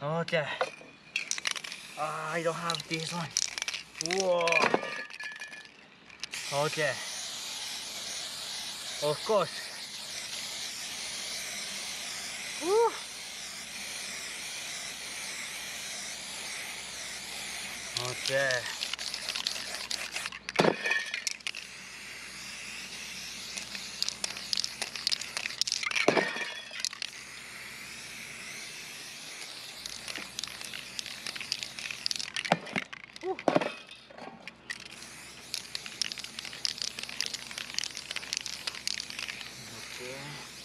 Okay. I don't have this one. Whoa. Okay. Of course. Woo. Okay. Woo. Okay.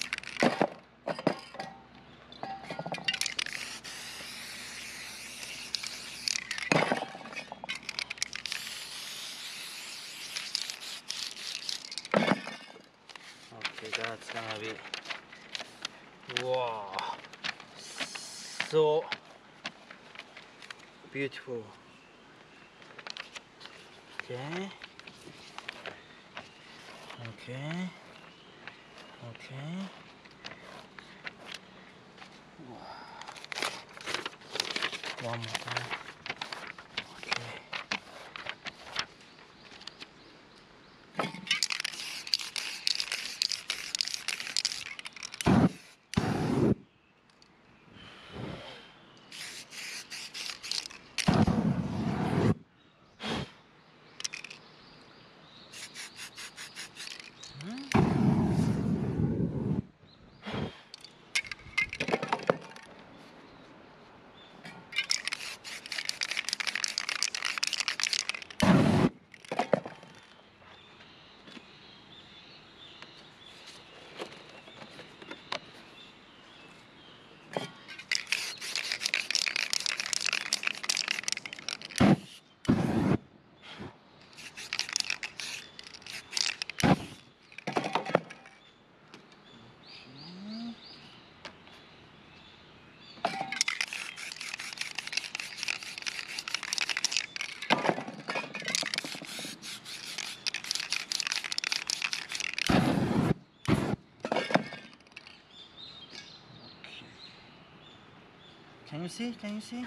Okay, that's gonna be, wow, so beautiful. Okay. Okay. Okay. One more time. Okay. Can you see? Can you see?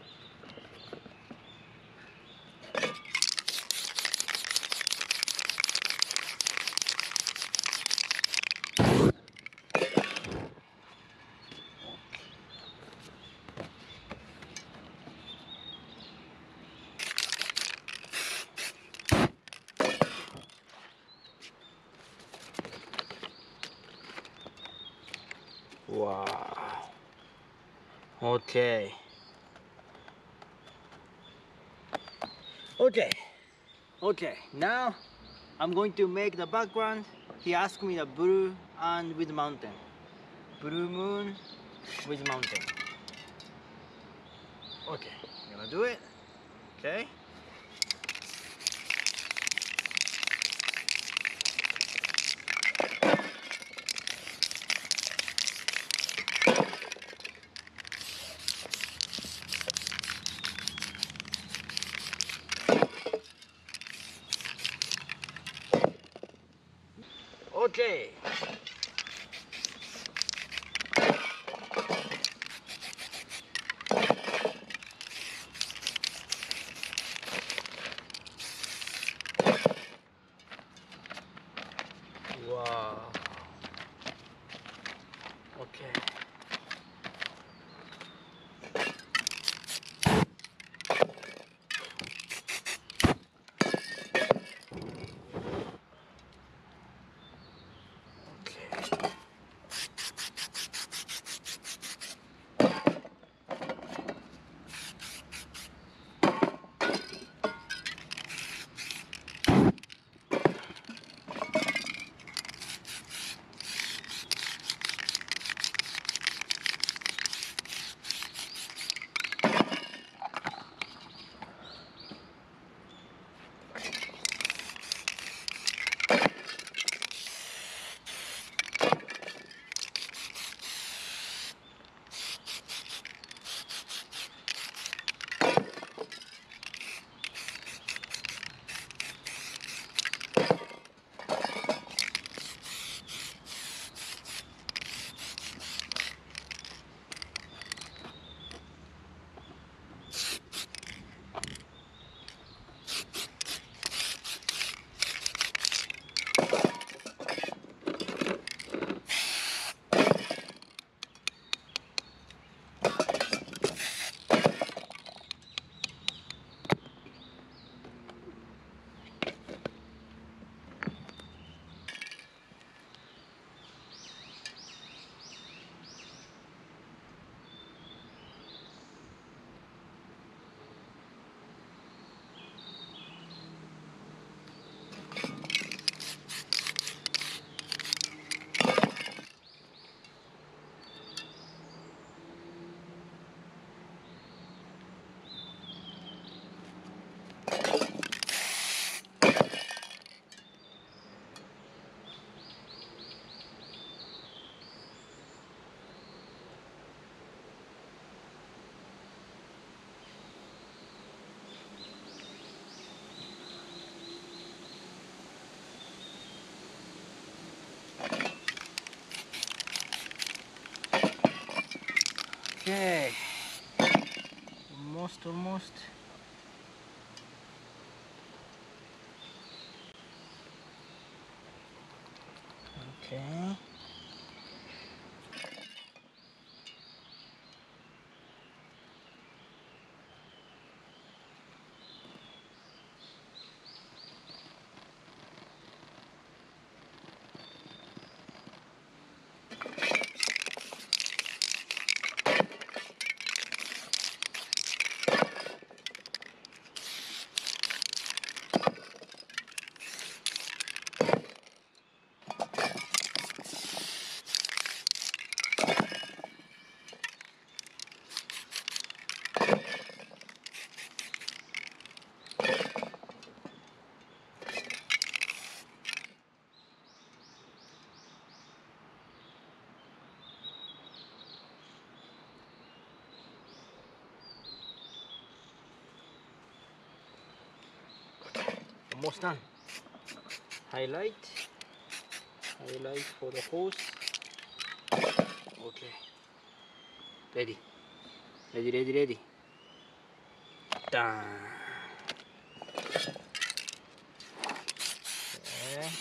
Wow. Okay. Okay. Okay. Now I'm going to make the background. He asked me the blue and with mountain. Blue moon with mountain. Okay. I'm gonna do it. Okay. Okay. Wow. Okay. Okay. Okay. Almost. Okay. Almost done. Highlight for the hose. Okay. Ready. Done. Okay.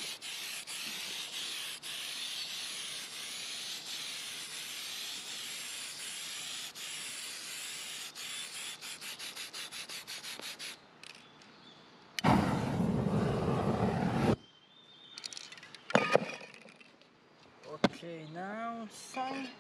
Okay, now sign.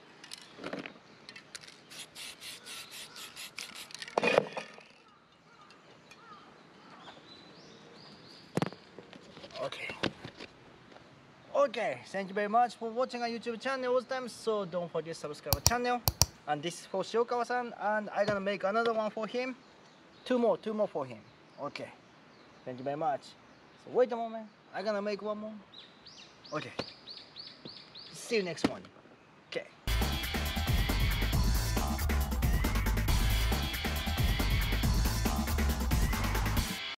Okay, thank you very much for watching our YouTube channel all the time. So don't forget to subscribe our channel. And this is for Shiokawa-san, and I'm gonna make another one for him. Two more for him. Okay, thank you very much. So wait a moment, I'm gonna make one more. Okay, see you next one.